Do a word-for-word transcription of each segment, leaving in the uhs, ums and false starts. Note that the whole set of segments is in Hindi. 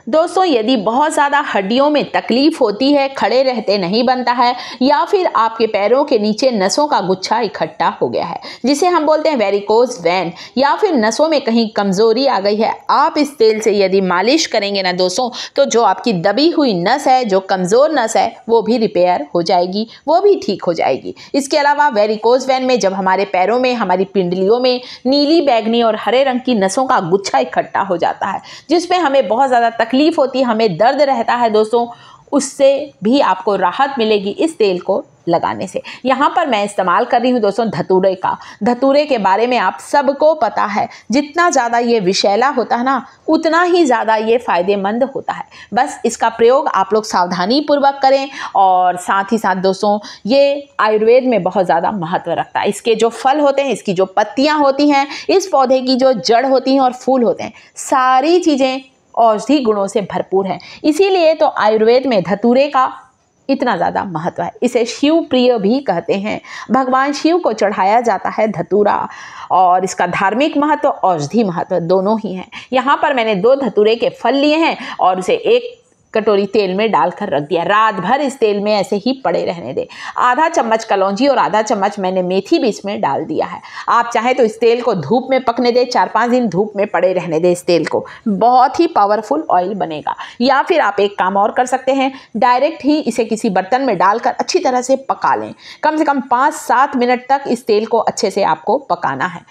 दोस्तों, यदि बहुत ज़्यादा हड्डियों में तकलीफ होती है, खड़े रहते नहीं बनता है, या फिर आपके पैरों के नीचे नसों का गुच्छा इकट्ठा हो गया है, जिसे हम बोलते हैं वेरिकोज वेन, या फिर नसों में कहीं कमज़ोरी आ गई है, आप इस तेल से यदि मालिश करेंगे ना दोस्तों, तो जो आपकी दबी हुई नस है, जो कमज़ोर नस है, वो भी रिपेयर हो जाएगी, वो भी ठीक हो जाएगी। इसके अलावा वेरिकोज वेन में जब हमारे पैरों में, हमारी पिंडलियों में नीली, बैगनी और हरे रंग की नसों का गुच्छा इकट्ठा हो जाता है, जिसमें हमें बहुत ज़्यादा तकलीफ होती है, हमें दर्द रहता है दोस्तों, उससे भी आपको राहत मिलेगी इस तेल को लगाने से। यहाँ पर मैं इस्तेमाल कर रही हूँ दोस्तों धतूरे का। धतूरे के बारे में आप सबको पता है, जितना ज़्यादा ये विषैला होता है ना, उतना ही ज़्यादा ये फ़ायदेमंद होता है। बस इसका प्रयोग आप लोग सावधानी पूर्वक करें, और साथ ही साथ दोस्तों ये आयुर्वेद में बहुत ज़्यादा महत्व रखता है। इसके जो फल होते हैं, इसकी जो पत्तियाँ होती हैं, इस पौधे की जो जड़ होती हैं और फूल होते हैं, सारी चीज़ें औषधि गुणों से भरपूर है। इसीलिए तो आयुर्वेद में धतूरे का इतना ज़्यादा महत्व है। इसे शिव प्रिय भी कहते हैं। भगवान शिव को चढ़ाया जाता है धतूरा, और इसका धार्मिक महत्व, औषधि महत्व दोनों ही हैं। यहाँ पर मैंने दो धतूरे के फल लिए हैं और उसे एक कटोरी तेल में डालकर रख दिया। रात भर इस तेल में ऐसे ही पड़े रहने दें। आधा चम्मच कलौंजी और आधा चम्मच मैंने मेथी भी इसमें डाल दिया है। आप चाहें तो इस तेल को धूप में पकने दें, चार पाँच दिन धूप में पड़े रहने दें इस तेल को, बहुत ही पावरफुल ऑयल बनेगा। या फिर आप एक काम और कर सकते हैं, डायरेक्ट ही इसे किसी बर्तन में डालकर अच्छी तरह से पका लें। कम से कम पाँच सात मिनट तक इस तेल को अच्छे से आपको पकाना है।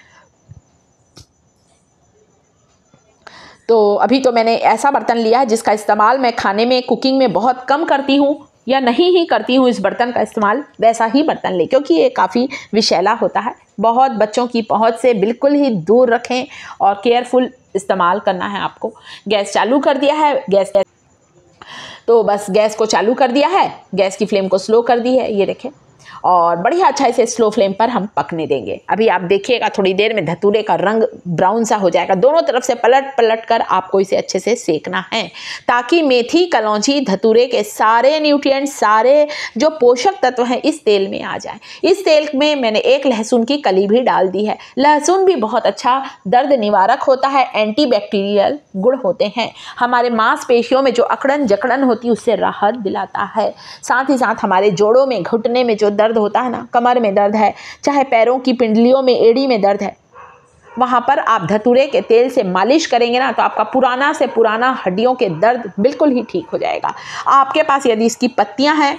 तो अभी तो मैंने ऐसा बर्तन लिया है जिसका इस्तेमाल मैं खाने में, कुकिंग में बहुत कम करती हूँ, या नहीं ही करती हूँ इस बर्तन का इस्तेमाल। वैसा ही बर्तन ले, क्योंकि ये काफ़ी विषैला होता है। बहुत बच्चों की पहुँच से बिल्कुल ही दूर रखें और केयरफुल इस्तेमाल करना है आपको। गैस चालू कर दिया है। गैस तो बस गैस को चालू कर दिया है, गैस की फ्लेम को स्लो कर दी है, ये देखें, और बढ़िया अच्छा इसे स्लो फ्लेम पर हम पकने देंगे। अभी आप देखिएगा थोड़ी देर में धतूरे का रंग ब्राउन सा हो जाएगा। दोनों तरफ से पलट पलट कर आपको इसे अच्छे से सेकना है, ताकि मेथी, कलौंजी, धतूरे के सारे न्यूट्रिएंट, सारे जो पोषक तत्व हैं इस तेल में आ जाए। इस तेल में मैंने एक लहसुन की कली भी डाल दी है। लहसुन भी बहुत अच्छा दर्द निवारक होता है, एंटीबैक्टीरियल गुण होते हैं, हमारे मांसपेशियों में जो अकड़न जकड़न होती है उससे राहत दिलाता है। साथ ही साथ हमारे जोड़ों में, घुटने में जो दर्द होता है ना, कमर में दर्द है, चाहे पैरों की पिंडलियों में, एड़ी में दर्द है, वहां पर आप धतूरे के तेल से मालिश करेंगे ना, तो आपका पुराना से पुराना हड्डियों के दर्द बिल्कुल ही ठीक हो जाएगा। आपके पास यदि इसकी पत्तियां हैं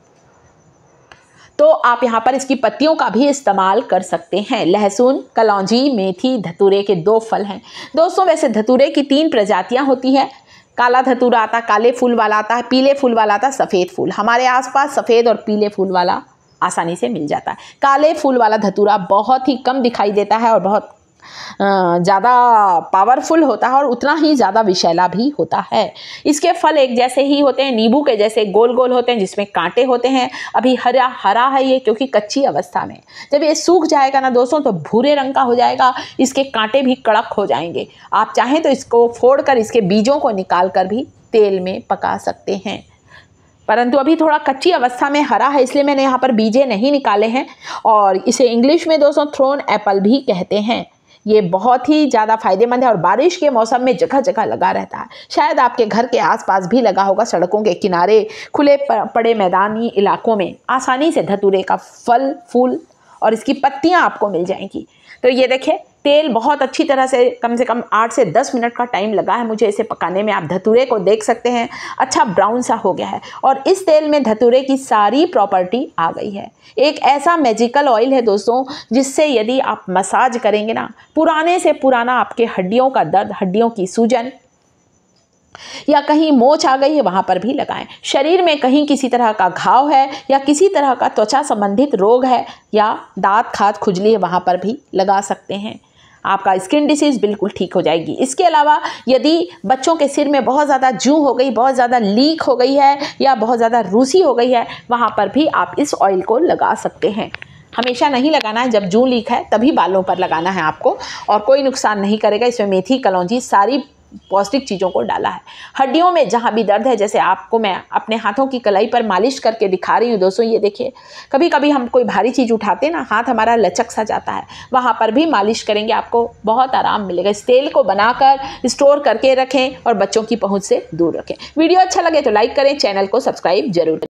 तो आप यहाँ पर इसकी पत्तियों का भी इस्तेमाल कर सकते हैं। लहसुन, कलौंजी, मेथी, धतूरे के दो फल हैं दोस्तों। वैसे धतूरे की तीन प्रजातियां होती है। काला धतूरा आता है, काले फूल वाला आता है, पीले फूल वाला आता है, सफ़ेद फूल। हमारे आसपास सफ़ेद और पीले फूल वाला आसानी से मिल जाता है। काले फूल वाला धतूरा बहुत ही कम दिखाई देता है और बहुत ज़्यादा पावरफुल होता है और उतना ही ज़्यादा विषैला भी होता है। इसके फल एक जैसे ही होते हैं, नींबू के जैसे गोल गोल होते हैं, जिसमें कांटे होते हैं। अभी हरा हरा है ये, क्योंकि कच्ची अवस्था में। जब ये सूख जाएगा ना दोस्तों, तो भूरे रंग का हो जाएगा, इसके कांटे भी कड़क हो जाएंगे। आप चाहें तो इसको फोड़कर इसके बीजों को निकाल कर भी तेल में पका सकते हैं, परंतु अभी थोड़ा कच्ची अवस्था में हरा है, इसलिए मैंने यहाँ पर बीजे नहीं निकाले हैं। और इसे इंग्लिश में दोस्तों थ्रोन एप्पल भी कहते हैं। ये बहुत ही ज़्यादा फायदेमंद है और बारिश के मौसम में जगह जगह लगा रहता है। शायद आपके घर के आसपास भी लगा होगा, सड़कों के किनारे, खुले पड़े मैदानी इलाकों में आसानी से धतूरे का फल, फूल और इसकी पत्तियां आपको मिल जाएंगी। तो ये देखिए, तेल बहुत अच्छी तरह से, कम से कम आठ से दस मिनट का टाइम लगा है मुझे इसे पकाने में। आप धतूरे को देख सकते हैं, अच्छा ब्राउन सा हो गया है और इस तेल में धतूरे की सारी प्रॉपर्टी आ गई है। एक ऐसा मैजिकल ऑयल है दोस्तों, जिससे यदि आप मसाज करेंगे ना, पुराने से पुराना आपके हड्डियों का दर्द, हड्डियों की सूजन, या कहीं मोच आ गई है वहां पर भी लगाएं। शरीर में कहीं किसी तरह का घाव है या किसी तरह का त्वचा संबंधित रोग है या दांत खाद खुजली है, वहां पर भी लगा सकते हैं। आपका स्किन डिसीज़ बिल्कुल ठीक हो जाएगी। इसके अलावा यदि बच्चों के सिर में बहुत ज़्यादा जूं हो गई, बहुत ज़्यादा लीक हो गई है या बहुत ज़्यादा रूसी हो गई है, वहाँ पर भी आप इस ऑयल को लगा सकते हैं। हमेशा नहीं लगाना है, जब जूं लीक है तभी बालों पर लगाना है आपको, और कोई नुकसान नहीं करेगा। इसमें मेथी, कलौंजी, सारी पौष्टिक चीज़ों को डाला है। हड्डियों में जहाँ भी दर्द है, जैसे आपको मैं अपने हाथों की कलाई पर मालिश करके दिखा रही हूँ दोस्तों, ये देखिए कभी कभी हम कोई भारी चीज़ उठाते हैं ना, हाथ हमारा लचक सा जाता है, वहाँ पर भी मालिश करेंगे आपको बहुत आराम मिलेगा। इस तेल को बनाकर स्टोर करके रखें और बच्चों की पहुँच से दूर रखें। वीडियो अच्छा लगे तो लाइक करें, चैनल को सब्सक्राइब जरूर करें।